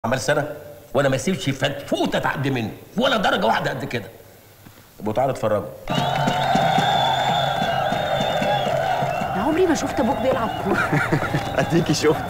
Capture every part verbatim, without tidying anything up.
عمال سنه وانا ما اسيبش فتفوته تعدي مني ولا درجه واحده قد كده. ابو تعالى اتفرجوا. انا عمري ما شفت ابوك بيلعب كوره. اديكي شفت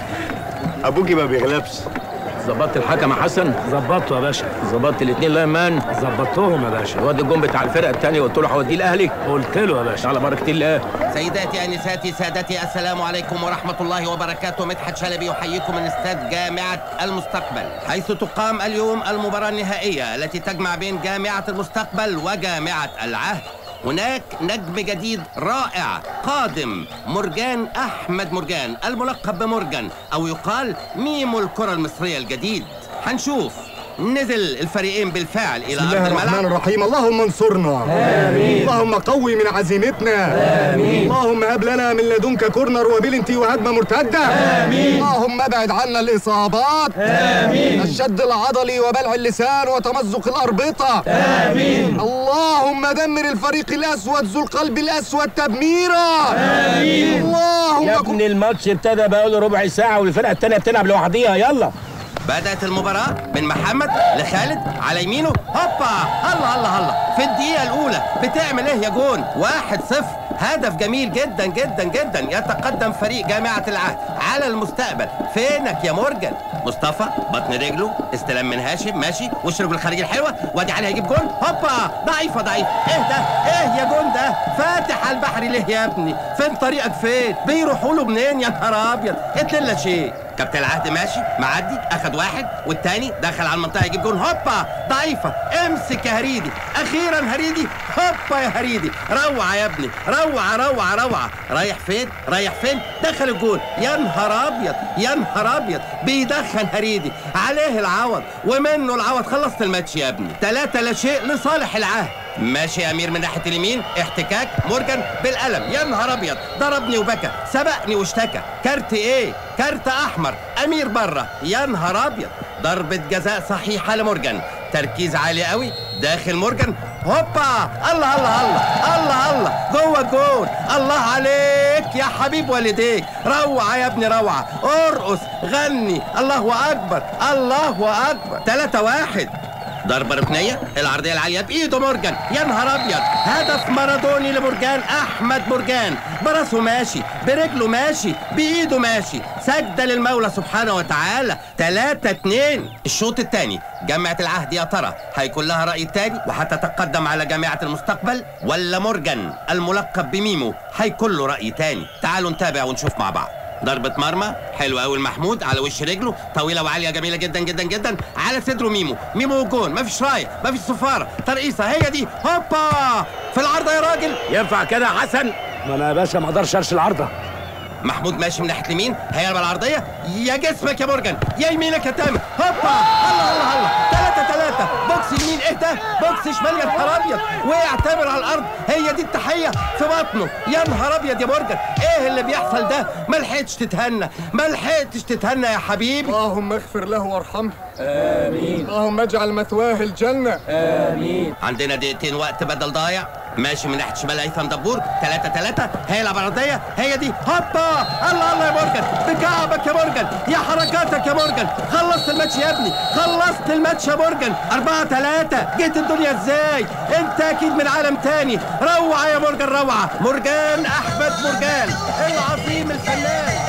ابوكي ما بيغلبش. ظبطت الحكم يا حسن؟ ظبطته يا باشا. ظبطت الاثنين لامان؟ ظبطتهم يا باشا. الواد الجون بتاع الفرقه الثانيه قلت له هوديه الاهلي؟ قلت له يا باشا. على بركه الله. سيداتي انساتي سادتي السلام عليكم ورحمه الله وبركاته. مدحت شلبي يحييكم من استاد جامعه المستقبل، حيث تقام اليوم المباراه النهائيه التي تجمع بين جامعه المستقبل وجامعه العهد. هناك نجم جديد رائع قادم، مرجان أحمد مرجان الملقب بمورجان أو يقال ميمو الكرة المصرية الجديد. هنشوف نزل الفريقين بالفعل إلى أرض الملعب. بسم الله الرحمن الرحيم. اللهم انصرنا. آمين. اللهم قوي من عزيمتنا. آمين. اللهم هب لنا من لدنك كورنر وبلنتي وهجمة مرتدة. آمين. اللهم ابعد عنا الإصابات. آمين. الشد العضلي وبلع اللسان وتمزق الأربطة. آمين. اللهم دمر الفريق الأسود ذو القلب الأسود تدميرا. آمين. اللهم يا ابني الماتش ابتدى بقاله ربع ساعة والفرقة التانية بتلعب لوحديها. يلا. بدأت المباراة من محمد لخالد على يمينه، هوبا الله الله الله في الدقيقة الأولى بتعمل إيه يا جون؟ واحد صفر، هدف جميل جدا جدا جدا. يتقدم فريق جامعة العهد على المستقبل. فينك يا مورجان؟ مصطفى بطن رجله، استلام من هاشم، ماشي وش رجله الخارجي الحلوة، وادي علي هيجيب جون، هوبا ضعيفة ضعيفة. إيه ده؟ إيه يا جون ده؟ فاتح على البحر ليه يا ابني؟ فين طريقك فين؟ بيروحوا له منين يا نهار أبيض؟ اتللا شيء. كابتن العهد ماشي معدي، اخد واحد والتاني دخل على المنطقه يجيب جون، هوبا ضعيفه. امسك يا هريدي، اخيرا هريدي، هوبا يا هريدي، روعه يا ابني، روعه روعه روعه. رايح فين؟ رايح فين؟ دخل الجون. يا نهار ابيض يا نهار ابيض، بيدخن هريدي، عليه العوض ومنه العوض. خلصت الماتش يا ابني، ثلاثة لا شيء لصالح العهد. ماشي يا امير من ناحيه اليمين، احتكاك مورجان بالقلم. يا نهار ابيض، ضربني وبكى، سبقني واشتكى. كارت ايه؟ كارت احمر، امير بره. يا نهار ابيض، ضربه جزاء صحيحه لمورجان، تركيز عالي قوي داخل مورجان، هوبا الله الله الله الله الله جوه الجول. الله عليك يا حبيب والديك، روعه يا ابني روعه، ارقص غني، الله اكبر الله اكبر. ثلاثة واحد. ضربة ركنية، العرضية العالية بإيده مورجان، يا نهار أبيض، هدف مارادوني لمورجان أحمد مرجان، براسه ماشي، برجله ماشي، بإيده ماشي، سجدة للمولى سبحانه وتعالى. ثلاثة اتنين. الشوط الثاني جامعة العهد يا ترى هيكون لها رأي تاني وهتتقدم على جامعة المستقبل، ولا مورجان الملقب بميمو هيكون له رأي تاني؟ تعالوا نتابع ونشوف مع بعض. ضربة مرمى حلوة قوي المحمود على وش رجله، طويلة وعالية جميلة جدا جدا جدا، على صدره ميمو، ميمو جون، مفيش راية، مفيش صفارة، ترقيصة هي دي، هوبا في العارضة يا راجل. ينفع كده يا حسن؟ ما انا يا باشا ما اقدرش ارش العارضة. محمود ماشي من ناحية اليمين، هيقلب العرضية، يا جسمك يا مورجان، يا يمينك يا تامر، هوبا الله الله الله. ثلاثة ثلاثة، بوكس يمين، ايه ده؟ بوكس شمال، يا نهار ابيض، وقع تامر على الارض، هي دي التحية في بطنه. يا نهار ابيض يا مورجان، ايه اللي بيحصل ده؟ ما لحقتش تتهنى، ما لحقتش تتهنى يا حبيبي. اللهم اغفر له وارحمه. امين. اللهم اجعل مثواه الجنة. امين. عندنا دقيقتين وقت بدل ضايع، ماشي من ناحيه شمال هيثم دبور، ثلاثة ثلاثة، هيلعب عرضيه، هي دي، هوبا الله الله يا مورجان، بكعبك يا مورجان، يا حركاتك يا مورجان، خلصت الماتش يا ابني، خلصت الماتش يا مورجان. أربعة ثلاثة. جيت الدنيا ازاي؟ انت اكيد من عالم تاني. روعه يا مورجان روعه، مورجان احمد مرجان العظيم الفنان.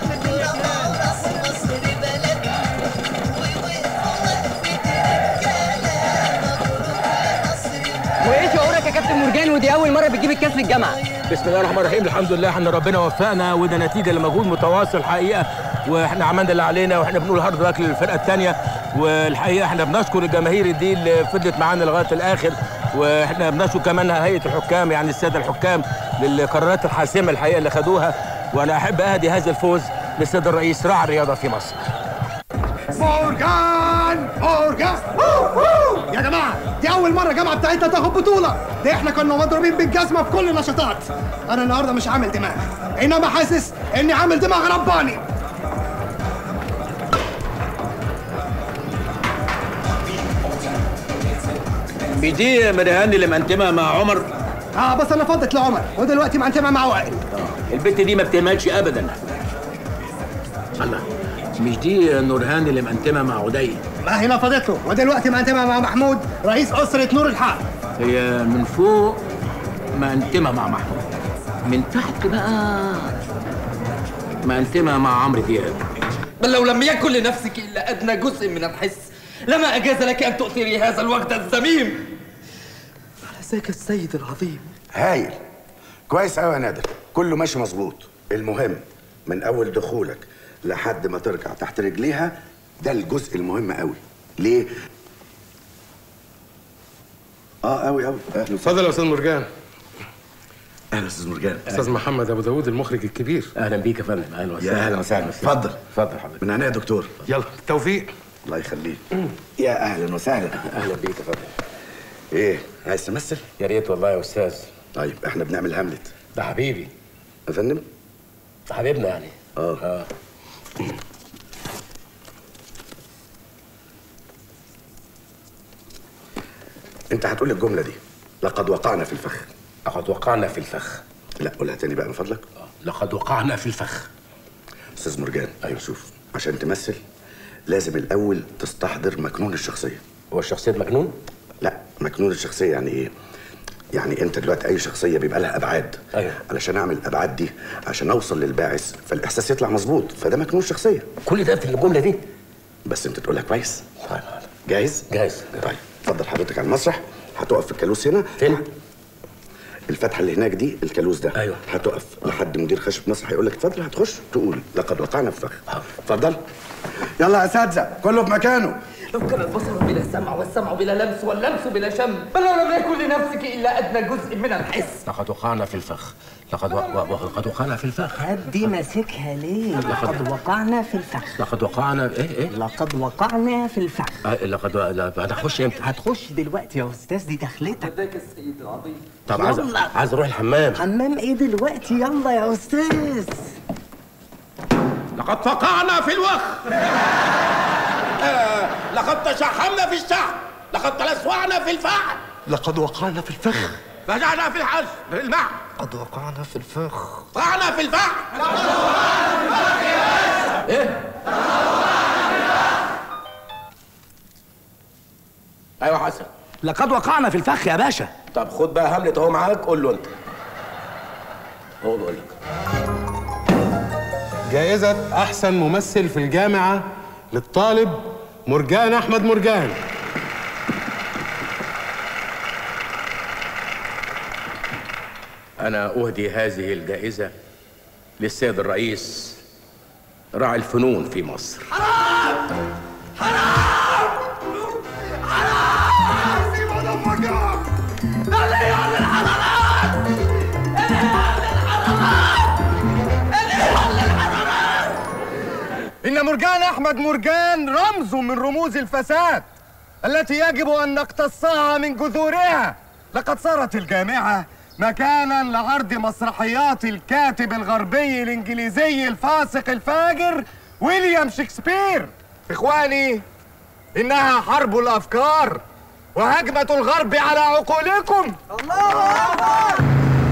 وايه شعورك يا كابتن مرجان ودي اول مره بتجيب الكاس للجامعه؟ بسم الله الرحمن الرحيم، الحمد لله احنا ربنا وفقنا، وده نتيجه لمجهود متواصل حقيقه، واحنا عملنا اللي علينا، واحنا بنقول هارد ورك للفرقه الثانيه، والحقيقه احنا بنشكر الجماهير دي اللي فضلت معانا لغايه الاخر، واحنا بنشكر كمان هيئه الحكام، يعني الساده الحكام للقرارات الحاسمه الحقيقه اللي خدوها، وانا احب اهدي هذا الفوز للسيد الرئيس راعي الرياضه في مصر. مورجان مورجان يا جماعه، دي اول مره الجامعه بتاعتنا تاخد بطوله، ده احنا كنا مضروبين بالجزمه في كل النشاطات. انا النهارده مش عامل دماغ، انما حاسس اني عامل دماغ رباني. دي مريهان اللي منتمه مع عمر. اه بس انا فضت لعمر ودلوقتي منتمه مع وائل. البت دي ما بتهملش ابدا. الله، مش دي نورهان اللي مقنتمه مع عدي؟ ما هي نفضت له ودلوقتي مقنتمه مع محمود رئيس اسره نور الحق. هي من فوق مقنتمه مع محمود، من تحت بقى مقنتمه مع عمرو دياب. بل لو لم يكن لنفسك الا ادنى جزء من الحس لما اجاز لك ان تؤثري هذا الوقت الذميم على ذاك السيد العظيم. هايل، كويس قوي يا نادر، كله ماشي مظبوط. المهم من اول دخولك لحد ما ترجع تحت رجليها، ده الجزء المهم قوي. ليه؟ اه قوي قوي. اهلا اتفضل يا استاذ مرجان. اهلا استاذ مرجان. استاذ محمد ابو داوود المخرج الكبير. اهلا بيك يا فندم. اهلا وسهلا. يا اهلا وسهلا. اتفضل اتفضل حضرتك. من عينيا يا دكتور. يلا بالتوفيق. الله يخليك. يا اهلا وسهلا. اهلا بيك يا فندم. ايه عايز تمثل؟ يا ريت والله يا استاذ. طيب احنا بنعمل هاملت. ده حبيبي. يا فندم؟ ده حبيبنا يعني. اه اه انت هتقول الجمله دي، لقد وقعنا في الفخ. لقد وقعنا في الفخ. لا قولها تاني بقى من فضلك. لقد وقعنا في الفخ. استاذ مرجان، ايوه شوف، عشان تمثل لازم الاول تستحضر مكنون الشخصيه. هو الشخصيه مجنون؟ لا، مكنون الشخصيه يعني ايه؟ يعني انت دلوقتي اي شخصيه بيبقى لها ابعاد. ايوه. علشان اعمل الابعاد دي عشان اوصل للباعث فالاحساس يطلع مظبوط، فده مكنون الشخصيه. كل ده في الجمله دي؟ بس انت تقولها كويس. طيب جاهز؟ جاهز. طيب اتفضل حضرتك على المسرح، هتقف في الكالوس هنا. فين؟ الفتحه اللي هناك دي الكالوس ده. ايوه. هتقف لحد مدير خشب مسرح هيقول لك اتفضل، هتخش تقول لقد وقعنا في فخ. اتفضل. يلا يا اساتذه كله في مكانه. لو كان البصر بلا سمع والسمع بلا لمس واللمس بلا شم، بل لو لم يكن لنفسك الا ادنى جزء من الحس. لقد وقعنا في الفخ. لقد و... و... لقد وقعنا في الفخ. هدي ماسكها ليه؟ لقد وقعنا في الفخ. لقد وقعنا ايه ايه؟ لقد وقعنا في الفخ. آه لقد لا هتخش امتى؟ هتخش دلوقتي يا استاذ، دي دخلتك. ذاك السيد العظيم. طب عايز عايز اروح الحمام. حمام ايه دلوقتي؟ يلا يا استاذ. لقد وقعنا في الوخ. آه، لقد تشحمنا في الشحم، لقد تلسوعنا في الفحم، لقد وقعنا في الفخ. رجعنا في الحج في الماء، قد وقعنا في الفخ. وقعنا في الفحم. ايه؟ ايوه حسن. لقد وقعنا في الفخ يا باشا. طب خد بقى هاملت اهو معاك، قول له انت. هو بيقول لك. جائزة أحسن ممثل في الجامعة للطالب مرجان أحمد مرجان. أنا أهدي هذه الجائزة للسيد الرئيس راعي الفنون في مصر. حرام! حرام! حرام! سيبوا دمكم! الإيمان للحضارات! الإيمان للحضارات! الإيمان للحضارات! إن مرجان أحمد مرجان رمز من رموز الفساد التي يجب أن نقتصها من جذورها. لقد صارت الجامعة مكانا لعرض مسرحيات الكاتب الغربي الإنجليزي الفاسق الفاجر ويليام شكسبير. إخواني، إنها حرب الأفكار وهجمة الغرب على عقولكم. الله أكبر.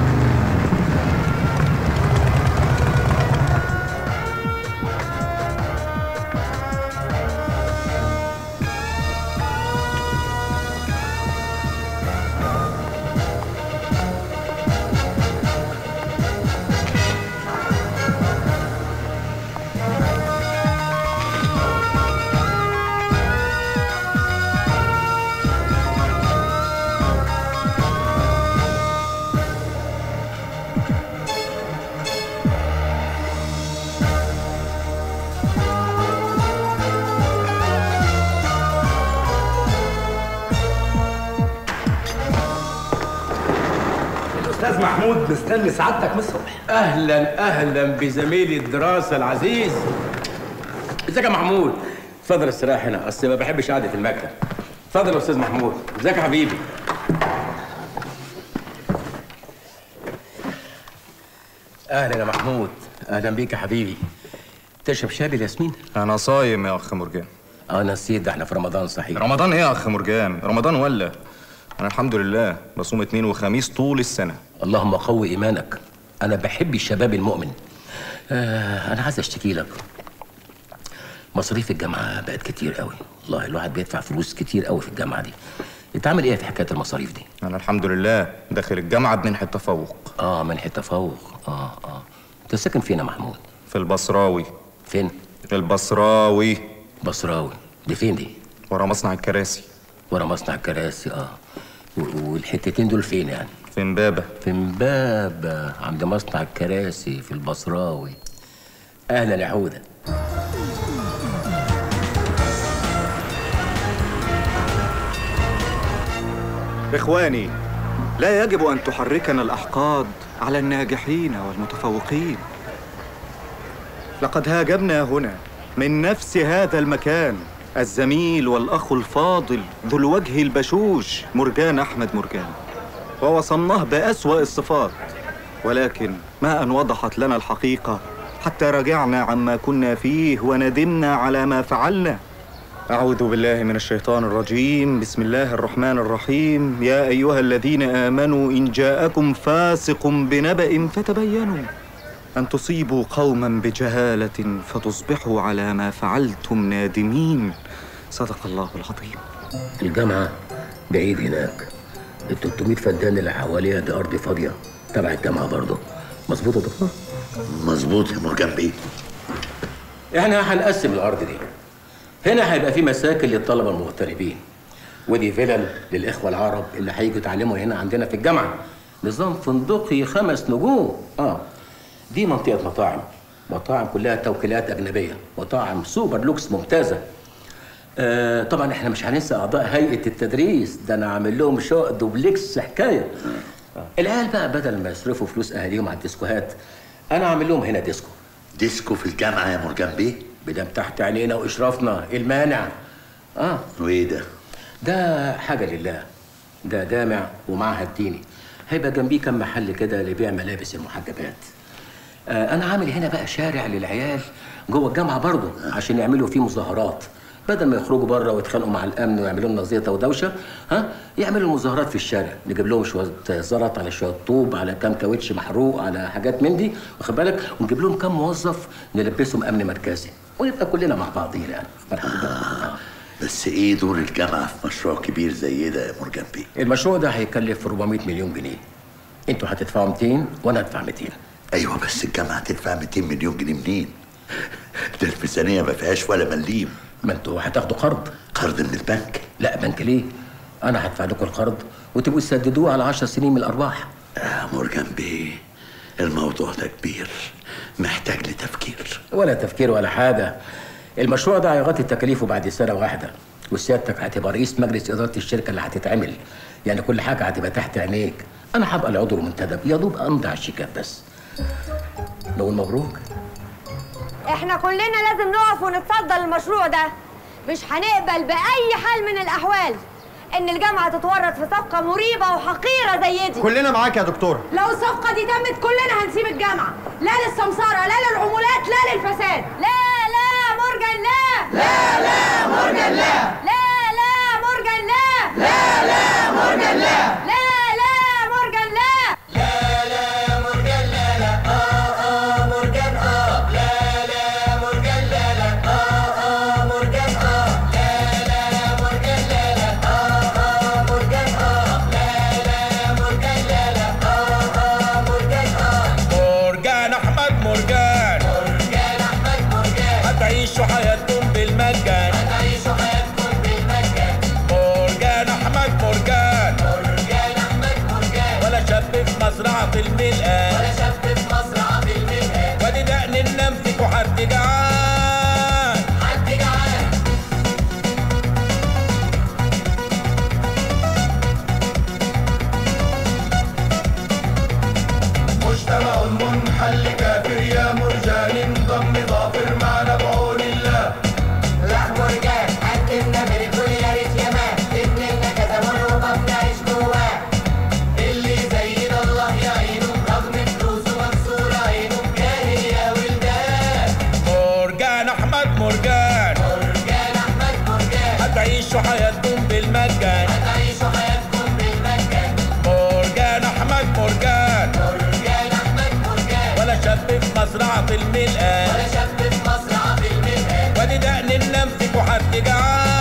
استاذ محمود مستني سعادتك من الصبح. اهلا اهلا بزميلي الدراسه العزيز. ازيك يا محمود؟ اتفضل استريح هنا، اصل ما بحبش قعده المكتب. اتفضل يا استاذ محمود. ازيك يا حبيبي؟ اهلا يا محمود. اهلا بيك يا حبيبي. تشرب شاي بالياسمين؟ انا صايم يا اخ مرجان. اه نسيت، ده احنا في رمضان صحيح. رمضان ايه يا اخ مرجان؟ رمضان ولا انا الحمد لله بصوم اثنين وخميس طول السنه. اللهم قوي ايمانك. انا بحب الشباب المؤمن. آه انا عايز اشتكي لك. مصاريف الجامعه بقت كتير قوي، والله الواحد بيدفع فلوس كتير قوي في الجامعه دي. انت عامل ايه في حكايه المصاريف دي؟ انا الحمد لله داخل الجامعه بمنحه تفوق. اه منحه تفوق. اه اه انت ساكن فين يا محمود؟ في البصراوي. فين؟ البصراوي. بصراوي دي فين دي؟ ورا مصنع الكراسي. ورا مصنع الكراسي. اه والحتتين دول فين يعني؟ في امبابه. في امبابه عند مصنع الكراسي في البصراوي. اهلا يا حوده. إخواني، لا يجب أن تحركنا الأحقاد على الناجحين والمتفوقين. لقد هاجمنا هنا من نفس هذا المكان الزميل والأخ الفاضل ذو الوجه البشوش مرجان أحمد مرجان، ووصمناه بأسوأ الصفات، ولكن ما أن وضحت لنا الحقيقة حتى رجعنا عما كنا فيه وندمنا على ما فعلنا. أعوذ بالله من الشيطان الرجيم. بسم الله الرحمن الرحيم. يا أيها الذين آمنوا إن جاءكم فاسق بنبأ فتبينوا أن تصيبوا قوما بجهالة فتصبحوا على ما فعلتم نادمين. صدق الله العظيم. الجامعة بعيد هناك، ال ثلاثمية فدان اللي حواليها دي أرض فاضية تبع الجامعة برضه. مظبوط يا دكتور؟ مظبوط يا مرجان بيه. احنا هنقسم الأرض دي. هنا هيبقى في مساكن للطلبة المغتربين، ودي فيلل للإخوة العرب اللي هيجوا يتعلموا هنا عندنا في الجامعة. نظام فندقي خمس نجوم. اه دي منطقة مطاعم، مطاعم كلها توكيلات أجنبية، مطاعم سوبر لوكس ممتازة. آه طبعا احنا مش هننسى أعضاء هيئة التدريس، ده أنا عامل لهم شقق دوبلكس حكاية. آه. العيال بقى بدل ما يصرفوا فلوس أهاليهم على الديسكوهات، أنا عامل لهم هنا ديسكو. ديسكو في الجامعة يا مرجان بيه؟ بدم تحت عينينا وإشرافنا، إيه المانع؟ اه وإيه ده؟ ده حاجة لله، ده جامع ومعهد ديني، هيبقى جنبيه كم محل كده لبيع ملابس المحجبات. آه أنا عامل هنا بقى شارع للعيال جوه الجامعة برضه عشان يعملوا فيه مظاهرات، بدل ما يخرجوا بره ويتخانقوا مع الأمن ويعملوا لنا زيطة ودوشة، ها يعملوا مظاهرات في الشارع، نجيب لهم شوية زلط على شوية طوب على كام كاوتش محروق على حاجات من دي، واخد بالك، ونجيب لهم كام موظف نلبسهم أمن مركزي، ونبقى كلنا مع بعضينا يعني. آه. بس ايه دور الجامعة في مشروع كبير زي ده يا مرجان بيه؟ المشروع ده هيكلف أربعمية مليون جنيه. انتوا هتدفعوا مئتين وانا هدفع مئتين. ايوه بس الجامعة هتدفع مئتين مليون جنيه منين؟ ده الميزانية ما فيهاش ولا مليم. ما انتوا هتاخدوا قرض. قرض من البنك؟ لا بنك ليه؟ انا هدفع لكم القرض وتبقوا تسددوه على عشر سنين من الارباح. يا مرجان بيه الموضوع ده كبير، محتاج لتفكير. ولا تفكير ولا حاجة. المشروع ده هيغطي تكاليفه بعد سنة واحدة، وسيادتك هتبقى رئيس مجلس إدارة الشركة اللي هتتعمل، يعني كل حاجة هتبقى تحت عينيك. أنا هبقى العضو المنتدب، يا دوب أمضي على الشيكات بس. نقول مبروك. احنا كلنا لازم نقف ونتصدى للمشروع ده، مش هنقبل بأي حال من الأحوال إن الجامعة تتورط في صفقة مريبة وحقيرة زي دي. كلنا معاك يا دكتورة. لو الصفقة دي تمت كلنا هنسيب الجامعة، لا للسمسارة لا للعمولات لا للفساد. لا لا مرجان لا. لا لا مرجان لا. لا لا مرجان لا. لا لا مرجان لا. لا لا مرجان لا. لا لا مرجان لا لا. اه اه مرجان اه. لا لا مرجان لا لا. اه اه مرجان اه. لا لا مرجان لا لا. اه اه مرجان اه. لا لا مرجان لا لا. اه اه مرجان اه. مرجان احمد مرجان. مرجان احمد مرجان. هتعيشوا حياتكم بالمجان. هتعيشوا حياتكم بالمجان. مرجان احمد مرجان. مرجان احمد مرجان. ولا شاب في مزرعة الملقان. ولا شاب في مزرعة الملقان. وادي دقن النمسك وحد جعان. حد جعان. مجتمع منحل كافر يا مرجان انضم ظافر معنا بعون الله. لا مرجان قدمنا بالكل يا ريت يا مان، ابننا كذا مرة وبنعيش جواه. اللي زينا الله يعينه رغم فلوسه مكسورة عينه، جاهل يا ولدان. مرجان احمد مرجان. مرجان احمد مرجان. هتعيشوا حياتكم بالمجان. هتعيشوا حياتكم بالمجان. مرجان احمد مرجان. مرجان احمد مرجان. ولا شاب في مزرعة الملقان. ولا شاب في مزرعة الملقان. وادي دقن حد جعان